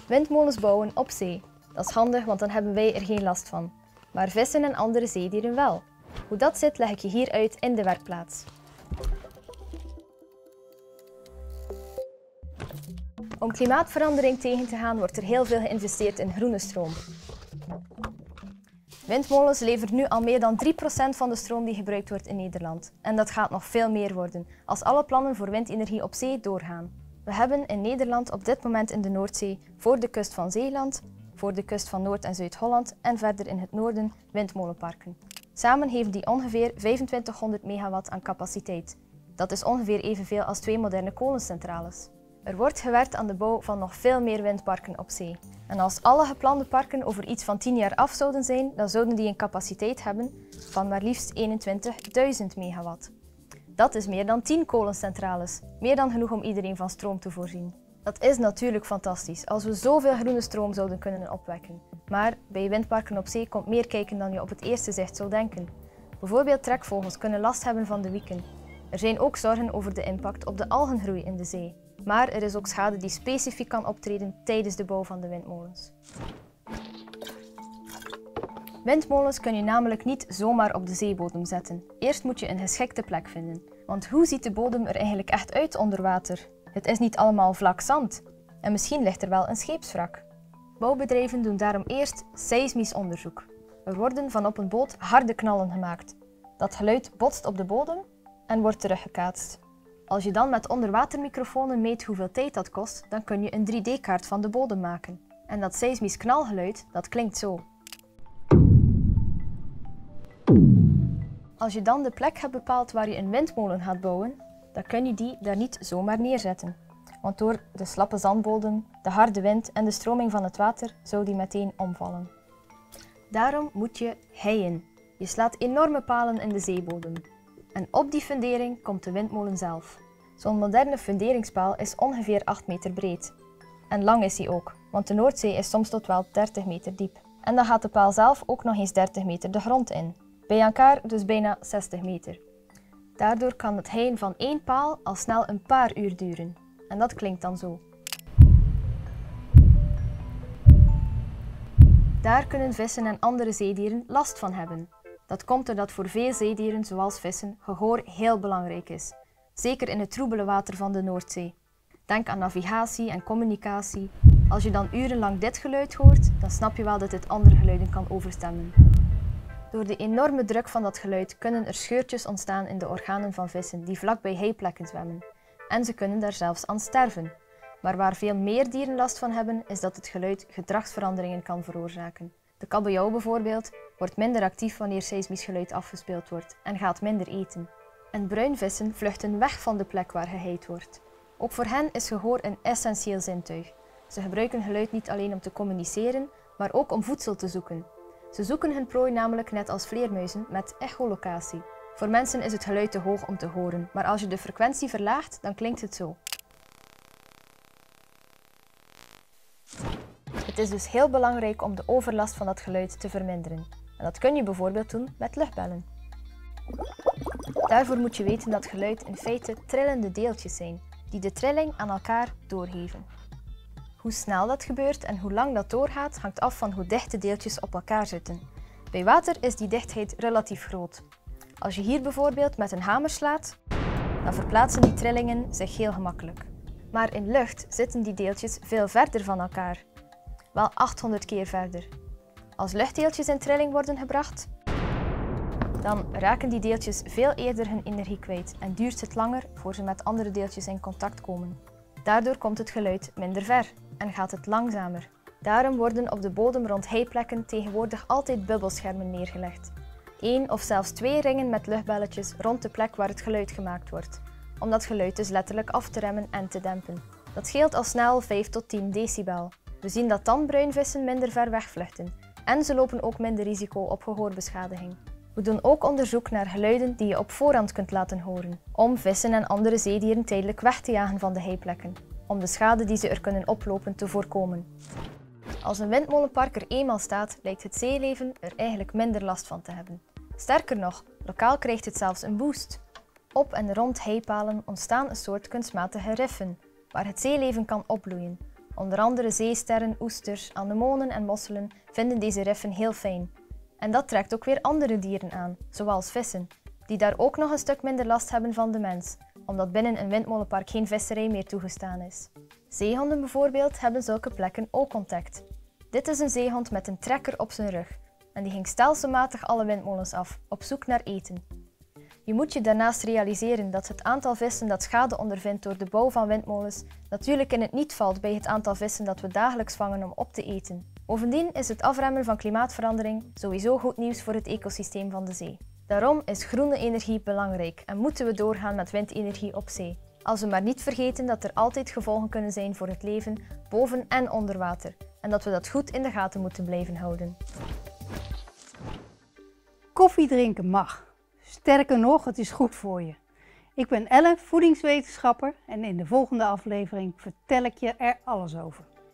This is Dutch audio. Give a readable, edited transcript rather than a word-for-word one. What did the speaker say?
Windmolens bouwen op zee. Dat is handig, want dan hebben wij er geen last van. Maar vissen en andere zeedieren wel. Hoe dat zit, leg ik je hier uit in de werkplaats. Om klimaatverandering tegen te gaan, wordt er heel veel geïnvesteerd in groene stroom. Windmolens leveren nu al meer dan 3% van de stroom die gebruikt wordt in Nederland. En dat gaat nog veel meer worden, als alle plannen voor windenergie op zee doorgaan. We hebben in Nederland op dit moment in de Noordzee, voor de kust van Zeeland, voor de kust van Noord- en Zuid-Holland en verder in het noorden windmolenparken. Samen geven die ongeveer 2500 megawatt aan capaciteit. Dat is ongeveer evenveel als 2 moderne kolencentrales. Er wordt gewerkt aan de bouw van nog veel meer windparken op zee. En als alle geplande parken over iets van 10 jaar af zouden zijn, dan zouden die een capaciteit hebben van maar liefst 21.000 megawatt. Dat is meer dan 10 kolencentrales, meer dan genoeg om iedereen van stroom te voorzien. Dat is natuurlijk fantastisch, als we zoveel groene stroom zouden kunnen opwekken. Maar bij windparken op zee komt meer kijken dan je op het eerste zicht zou denken. Bijvoorbeeld trekvogels kunnen last hebben van de wieken. Er zijn ook zorgen over de impact op de algengroei in de zee. Maar er is ook schade die specifiek kan optreden tijdens de bouw van de windmolens. Windmolens kun je namelijk niet zomaar op de zeebodem zetten. Eerst moet je een geschikte plek vinden. Want hoe ziet de bodem er eigenlijk echt uit onder water? Het is niet allemaal vlak zand. En misschien ligt er wel een scheepswrak. Bouwbedrijven doen daarom eerst seismisch onderzoek. Er worden van op een boot harde knallen gemaakt. Dat geluid botst op de bodem en wordt teruggekaatst. Als je dan met onderwatermicrofoons meet hoeveel tijd dat kost, dan kun je een 3D-kaart van de bodem maken. En dat seismisch knalgeluid, dat klinkt zo. Als je dan de plek hebt bepaald waar je een windmolen gaat bouwen, dan kun je die daar niet zomaar neerzetten. Want door de slappe zandbodem, de harde wind en de stroming van het water zou die meteen omvallen. Daarom moet je heien. Je slaat enorme palen in de zeebodem. En op die fundering komt de windmolen zelf. Zo'n moderne funderingspaal is ongeveer 8 meter breed. En lang is hij ook, want de Noordzee is soms tot wel 30 meter diep. En dan gaat de paal zelf ook nog eens 30 meter de grond in. Bij elkaar dus bijna 60 meter. Daardoor kan het heien van 1 paal al snel een paar uur duren. En dat klinkt dan zo. Daar kunnen vissen en andere zeedieren last van hebben. Dat komt doordat voor veel zeedieren, zoals vissen, gehoor heel belangrijk is. Zeker in het troebele water van de Noordzee. Denk aan navigatie en communicatie. Als je dan urenlang dit geluid hoort, dan snap je wel dat dit andere geluiden kan overstemmen. Door de enorme druk van dat geluid kunnen er scheurtjes ontstaan in de organen van vissen die vlak bij heiplekken zwemmen. En ze kunnen daar zelfs aan sterven. Maar waar veel meer dieren last van hebben, is dat het geluid gedragsveranderingen kan veroorzaken. De kabeljauw bijvoorbeeld wordt minder actief wanneer seismisch geluid afgespeeld wordt en gaat minder eten. En bruinvissen vluchten weg van de plek waar geheid wordt. Ook voor hen is gehoor een essentieel zintuig. Ze gebruiken geluid niet alleen om te communiceren, maar ook om voedsel te zoeken. Ze zoeken hun prooi namelijk net als vleermuizen met echolocatie. Voor mensen is het geluid te hoog om te horen, maar als je de frequentie verlaagt, dan klinkt het zo. Het is dus heel belangrijk om de overlast van dat geluid te verminderen. En dat kun je bijvoorbeeld doen met luchtbellen. Daarvoor moet je weten dat geluid in feite trillende deeltjes zijn, die de trilling aan elkaar doorgeven. Hoe snel dat gebeurt en hoe lang dat doorgaat, hangt af van hoe dicht de deeltjes op elkaar zitten. Bij water is die dichtheid relatief groot. Als je hier bijvoorbeeld met een hamer slaat, dan verplaatsen die trillingen zich heel gemakkelijk. Maar in lucht zitten die deeltjes veel verder van elkaar. Wel 800 keer verder. Als luchtdeeltjes in trilling worden gebracht, dan raken die deeltjes veel eerder hun energie kwijt en duurt het langer voor ze met andere deeltjes in contact komen. Daardoor komt het geluid minder ver en gaat het langzamer. Daarom worden op de bodem rond heiplekken tegenwoordig altijd bubbelschermen neergelegd. 1 of zelfs 2 ringen met luchtbelletjes rond de plek waar het geluid gemaakt wordt, om dat geluid dus letterlijk af te remmen en te dempen. Dat scheelt al snel 5 tot 10 decibel. We zien dat dan bruinvissen minder ver wegvluchten en ze lopen ook minder risico op gehoorbeschadiging. We doen ook onderzoek naar geluiden die je op voorhand kunt laten horen, om vissen en andere zeedieren tijdelijk weg te jagen van de heiplekken, om de schade die ze er kunnen oplopen te voorkomen. Als een windmolenpark er eenmaal staat, lijkt het zeeleven er eigenlijk minder last van te hebben. Sterker nog, lokaal krijgt het zelfs een boost. Op en rond heipalen ontstaan een soort kunstmatige riffen, waar het zeeleven kan opbloeien, Onder andere zeesterren, oesters, anemonen en mosselen vinden deze riffen heel fijn. En dat trekt ook weer andere dieren aan, zoals vissen, die daar ook nog een stuk minder last hebben van de mens, omdat binnen een windmolenpark geen visserij meer toegestaan is. Zeehonden bijvoorbeeld hebben zulke plekken ook ontdekt. Dit is een zeehond met een trekker op zijn rug en die ging stelselmatig alle windmolens af, op zoek naar eten. Je moet je daarnaast realiseren dat het aantal vissen dat schade ondervindt door de bouw van windmolens natuurlijk in het niet valt bij het aantal vissen dat we dagelijks vangen om op te eten. Bovendien is het afremmen van klimaatverandering sowieso goed nieuws voor het ecosysteem van de zee. Daarom is groene energie belangrijk en moeten we doorgaan met windenergie op zee. Als we maar niet vergeten dat er altijd gevolgen kunnen zijn voor het leven boven en onder water en dat we dat goed in de gaten moeten blijven houden. Koffie drinken mag. Sterker nog, het is goed voor je. Ik ben Elle, voedingswetenschapper en in de volgende aflevering vertel ik je er alles over.